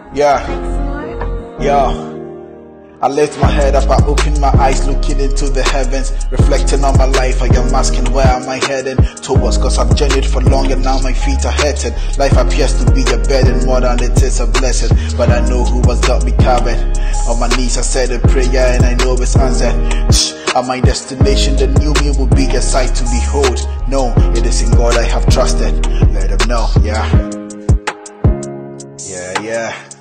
Yeah, yo. I lift my head up, I open my eyes, looking into the heavens, reflecting on my life. I am asking, where am I heading towards? Cause I've journeyed for long and now my feet are hurting. Life appears to be a burden more than it is a blessing, but I know who has got me covered. On my knees I said a prayer and I know it's answered. At my destination, the new me will be a sight to behold. No, it is in God I have trusted. Let them know, yeah.